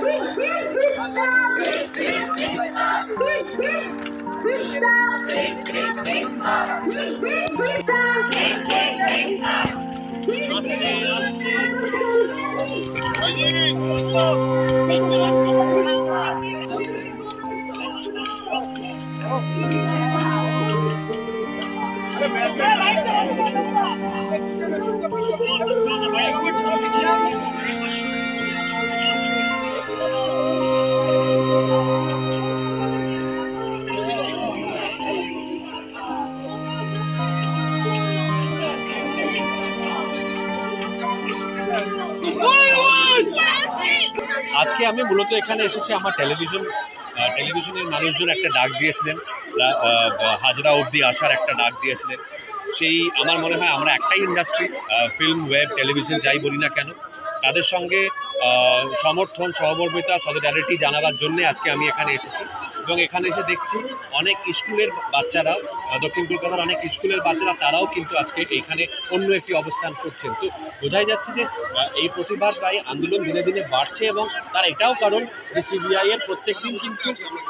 আজকে আমি মূলত এখানে এসেছি আমার টেলিভিশনের মানুষজন একটা ডাক দিয়েছিলেন, হাজরা অবধি আসার একটা ডাক দিয়েছিলেন। সেই আমার মনে হয় আমরা একটাই ইন্ডাস্ট্রি, ফিল্ম, ওয়েব, টেলিভিশন যাই বলি না কেন, তাদের সঙ্গে সমর্থন, সহমর্মিতা, সলিডারিটি জানাবার জন্যে আজকে আমি এখানে এসেছি। এবং এখানে এসে দেখছি অনেক স্কুলের বাচ্চারা, দক্ষিণ কলকাতার অনেক স্কুলের বাচ্চারা, তারাও কিন্তু আজকে এইখানে অন্য একটি অবস্থান করছেন। তো বোঝাই যাচ্ছে যে এই প্রতিবাদ বা এই আন্দোলন দিনে দিনে বাড়ছে, এবং তার এটাও কারণ যে সিবিআইয়ের প্রত্যেক দিন কিন্তু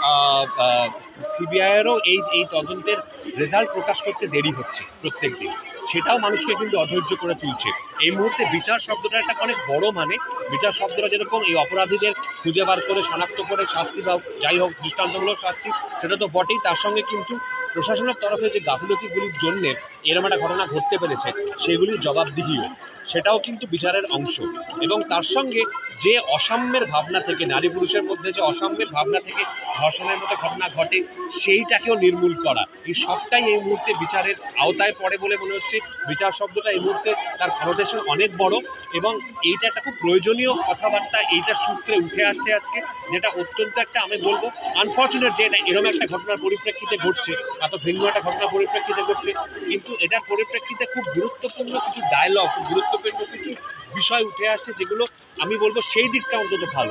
সিবিআইয়েরও এই তদন্তের রেজাল্ট প্রকাশ করতে দেরি হচ্ছে প্রত্যেক দিন, সেটাও মানুষকে কিন্তু অধৈর্য করে তুলছে। এই মুহূর্তে বিচার শব্দটা একটা অনেক বড়, মানে বিচার শব্দটা যেরকম এই অপরাধীদের খুঁজে বার করে শনাক্ত করে শাস্তি বা যাই হোক দৃষ্টান্তমূলক শাস্তি, সেটা তো বটেই, তার সঙ্গে কিন্তু প্রশাসনের তরফে যে গাফিলতিগুলির জন্যে এরকম একটা ঘটনা ঘটতে পেরেছে সেগুলির জবাবদিহিও, সেটাও কিন্তু বিচারের অংশ। এবং তার সঙ্গে যে অসাম্যের ভাবনা থেকে, নারী পুরুষের মধ্যে যে অসাম্যের ভাবনা থেকে ধর্ষণের মতো ঘটনা ঘটে, সেইটাকেও নির্মূল করা, এই সবটাই এই মুহূর্তে বিচারের আওতায় পড়ে বলে মনে হচ্ছে। বিচার শব্দটা এই মুহূর্তে তার কনোটেশন অনেক বড়, এবং এইটা একটা খুব প্রয়োজনীয় কথাবার্তা এইটার সূত্রে উঠে আসছে আজকে, যেটা অত্যন্ত একটা, আমি বলবো আনফর্চুনেট যে এটা এরকম একটা ঘটনার পরিপ্রেক্ষিতে ঘটছে, এত ভিন্ন একটা ঘটনার পরিপ্রেক্ষিতে ঘটছে। কিন্তু এটার পরিপ্রেক্ষিতে খুব গুরুত্বপূর্ণ কিছু ডায়লগ, খুব গুরুত্বপূর্ণ কিছু বিষয় উঠে আসছে, যেগুলো আমি বলবো সেই দিকটা অন্তত ভালো।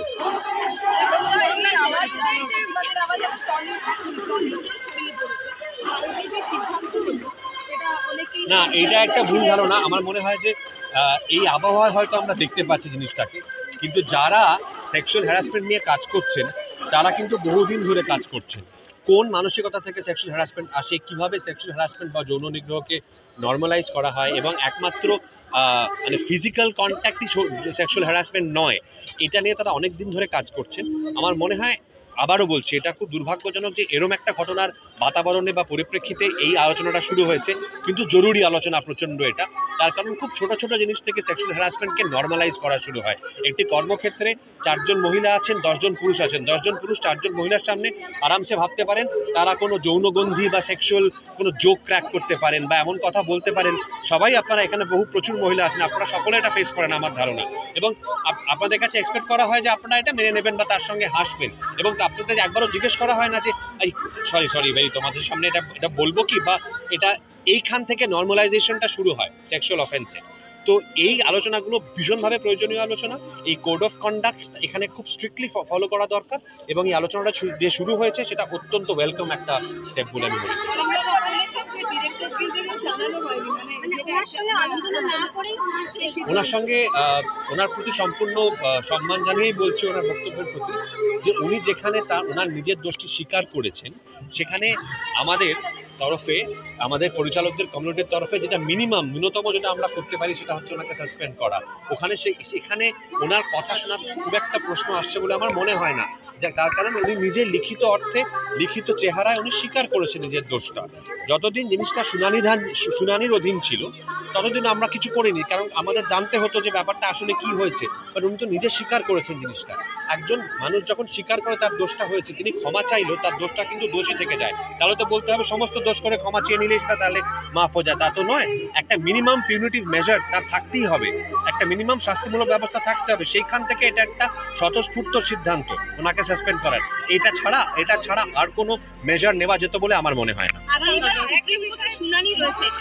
না, এটা একটা ভুল ধারণা। আমার মনে হয় যে এই আবহাওয়ায় হয়তো আমরা দেখতে পাচ্ছি জিনিসটাকে, কিন্তু যারা সেক্সুয়াল হ্যারাসমেন্ট নিয়ে কাজ করছেন তারা কিন্তু বহুদিন ধরে কাজ করছেন। কোন মানসিকতা থেকে সেক্সুয়াল হ্যারাসমেন্ট আসে, কিভাবে সেক্সুয়াল হ্যারাসমেন্ট বা যৌন নিগ্রহকে নর্মালাইজ করা হয়, এবং একমাত্র মানে ফিজিক্যাল কন্ট্যাক্টই সেক্সুয়াল হ্যারাসমেন্ট নয়, এটা নিয়ে তারা অনেক দিন ধরে কাজ করছেন। আমার মনে হয়, আবারও বলছি, এটা খুব দুর্ভাগ্যজনক যে এরম একটা ঘটনার বাতাবরণে বা পরিপ্রেক্ষিতে এই আলোচনাটা শুরু হয়েছে, কিন্তু জরুরি আলোচনা প্রচণ্ড এটা। তার কারণ খুব ছোট ছোট জিনিস থেকে সেক্সুয়াল হ্যারাসমেন্টকে নর্মালাইজ করা শুরু হয়। একটি কর্মক্ষেত্রে 4 জন মহিলা আছেন, 10 জন পুরুষ আছেন, 10 জন পুরুষ 4 জন মহিলার সামনে আরামসে ভাবতে পারেন তারা কোনো যৌনগন্ধি বা সেক্সুয়াল কোনো জোক ক্র্যাক করতে পারেন বা এমন কথা বলতে পারেন। সবাই, আপনারা এখানে প্রচুর মহিলা আছেন, আপনারা সকলে এটা ফেস করেন আমার ধারণা, এবং আপনাদের কাছে এক্সপেক্ট করা হয় যে আপনারা এটা মেনে নেবেন বা তার সঙ্গে হাসবেন, এবং আপনাদের একবারও জিজ্ঞেস করা হয় না যে এই সরি ভেরি তোমাদের সামনে এটা বলবো কি, বা এটা এইখান থেকে নর্মালাইজেশনটা শুরু হয় সেক্সুয়াল অফেন্সে। তো এই আলোচনাগুলো ভীষণভাবে প্রয়োজনীয় আলোচনা। এই কোড অফ কন্ডাক্ট এখানে খুব স্ট্রিক্টলি ফলো করা দরকার, এবং এই আলোচনাটা যে শুরু হয়েছে সেটা অত্যন্ত ওয়েলকাম একটা স্টেপ বলে আমি মনে করি। ওনার সঙ্গে ওনার প্রতি সম্পূর্ণ সম্মান জানিয়েই বলছি ওনার বক্তব্যের প্রতি, যে উনি যেখানে ওনার নিজের দোষটি স্বীকার করেছেন, সেখানে আমাদের তরফে, আমাদের পরিচালকদের কমিউনিটির তরফে যেটা ন্যূনতম যেটা আমরা করতে পারি সেটা হচ্ছে ওনাকে সাসপেন্ড করা। ওখানে সেখানে ওনার কথা শোনার খুব একটা প্রশ্ন আসছে বলে আমার মনে হয় না, তার কারণ উনি নিজের লিখিত অর্থে, লিখিত চেহারায় উনি স্বীকার করেছেন নিজের দোষটা। যতদিন জিনিসটা শুনানির অধীন ছিল ততদিন আমরা কিছু করিনি, কারণ আমাদের জানতে হতো যে ব্যাপারটা আসলে কি হয়েছে। বাট উনি তো নিজে স্বীকার করেছেন জিনিসটা। একজন মানুষ যখন স্বীকার করে তার দোষটা হয়েছে, তিনি ক্ষমা চাইলো, তার দোষটা কিন্তু দোষই থেকে যায়। তাহলে তো বলতে হবে সমস্ত দোষ করে ক্ষমা চেয়ে নিলে সেটা তাহলে মাফ হয়ে যায়, তা তো নয়। একটা মিনিমাম পিউনিটিভ মেজার তার থাকতেই হবে, একটা মিনিমাম শাস্তিমূলক ব্যবস্থা থাকতে হবে। সেইখান থেকে এটা একটা স্বতঃস্ফূর্ত সিদ্ধান্ত ওনাকে সাসপেন্ড করার। এটা ছাড়া আর কোনো মেজার নেওয়া যেত বলে আমার মনে হয় না।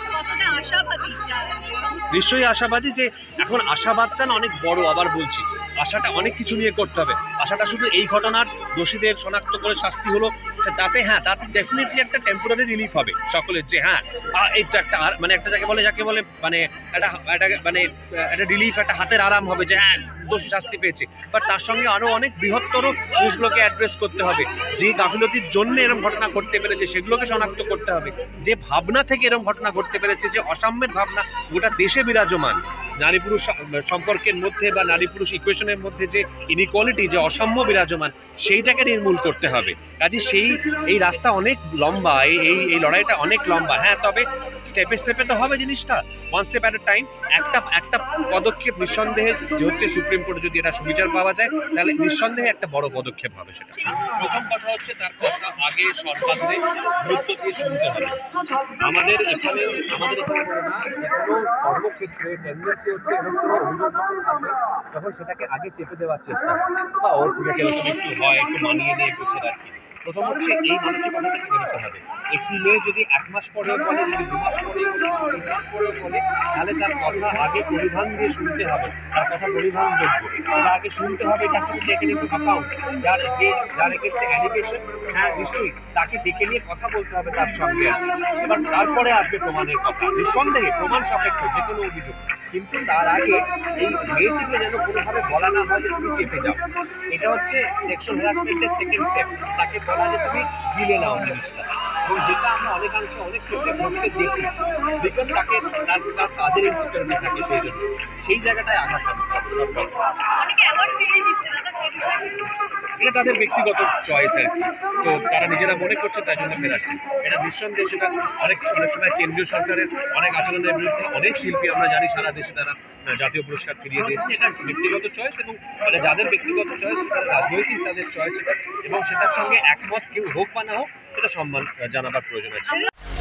নিশ্চয়ই আশাবাদী, যে এখন আশাবাদটা না অনেক বড়। আবার বলছি, আশাটা অনেক কিছু নিয়ে করতে হবে। আশাটা শুধু এই ঘটনার দোষীদের শনাক্ত করে শাস্তি হলো তাতে, হ্যাঁ তাতে ডেফিনেটলি একটা টেম্পোরারি রিলিফ হবে সকলের, যে হ্যাঁ এই তো একটা মানে একটা যাকে বলে মানে একটা রিলিফ, একটা হাতের আরাম হবে যে হ্যাঁ দোষী শাস্তি পেয়েছে। বাট তার সঙ্গে আরো অনেক বৃহত্তর জিনিসগুলোকে অ্যাড্রেস করতে হবে। যে গাফিলতির জন্য এরকম ঘটনা ঘটতে পেরেছে সেগুলোকে শনাক্ত করতে হবে। যে ভাবনা থেকে এরকম ঘটনা ঘটতে পেরেছে, যে অসাম্যের ভাবনা গোটা দেশে বিরাজমান, নারী পুরুষ সম্পর্কের মধ্যে বা নারী পুরুষ ইকুয়েশনের মধ্যে যে ইনইকুয়ালিটি, যে অসাম্য বিরাজমান, সেইটাকে নির্মূল করতে হবে। কাজে এই রাস্তা অনেক লম্বা, এই লড়াইটা অনেক লম্বা। হ্যাঁ, তবে স্টেপে স্টেপে তো হবে জিনিসটা, one step at a time. একটা পদক্ষেপ নিঃসন্দেহে, যে হচ্ছে সুপ্রিম কোর্টে যদি এটা সুবিচার পাওয়া যায় তাহলে নিঃসন্দেহে একটা বড় পদক্ষেপ হবে সেটা। প্রথম কথা হচ্ছে তার কথা আগে সরকারদের গুরুত্ব দিয়ে শুনতে হবে। আমাদের এখানে কোনো কর্মক্ষেত্রে টেন্ডেন্সি হচ্ছে এরকম কোনো অভিযোগ যখন সেটাকে আগে চেপে দেওয়ার চেষ্টা বা ওর ঠিক আছে এরকম একটু হয়, একটু মানিয়ে নিয়ে বুঝে রাখি। প্রথম হচ্ছে এই মানসিকতা থেকে বেরোতে হবে। একটি মেয়ে যদি 1 মাস পরেও বলে, যদি 2 মাস পরেও বলে, 3 মাস পরেও বলে, তাহলে তার কথা আগে পরিধান দিয়ে শুনতে হবে, তার কথা পরিধানযোগ্য। তার আগে শুনতে হবে তার সাথে টেকেন ইনটু অ্যাকাউন্ট, যার এগেইনস্টে অ্যালিগেশন, হ্যাঁ নিশ্চয়ই তাকে ডেকে নিয়ে কথা বলতে হবে তার সঙ্গে। এবার তারপরে আসবে প্রমাণের কথা, নিঃসন্দেহে প্রমাণ সাপেক্ষ যে কোনো অভিযোগ। কিন্তু তার আগে এই মেয়েটিকে যেন কোনোভাবে বলা না হয় যে তুমি চেপে যাও। এটা হচ্ছে সেক্সুয়াল হ্যারাসমেন্টের সেকেন্ড স্টেপ। তাকে বলা যে তুমি গিলে নাও জিনিসটা, এবং যেটা আমরা অনেকাংশে অনেক ক্ষেত্রে ঘটতে দেখি, বিকজ তাকে তার কাজের ইনসিকিউরিটি থাকে, সেই জন্য সেই জায়গাটায় আঘাত হবে। এটা তাদের ব্যক্তিগত চয়েস আর কি, তো তারা নিজেরা মনে করছে তাই জন্য ফেরাচ্ছে। এটা নিঃসন্দেহে সেটা অনেক সময় কেন্দ্রীয় সরকারের অনেক আচরণের বিরুদ্ধে অনেক শিল্পী আমরা জানি সারা দেশে তারা জাতীয় পুরস্কার ফিরিয়ে দিয়েছে। এটা ব্যক্তিগত চয়েস, এবং মানে যাদের ব্যক্তিগত চয়েস, রাজনৈতিক তাদের চয়েস এটা, এবং সেটার সঙ্গে একমত কেউ হোক বা না হোক সেটা সম্মান জানাবার প্রয়োজন আছে।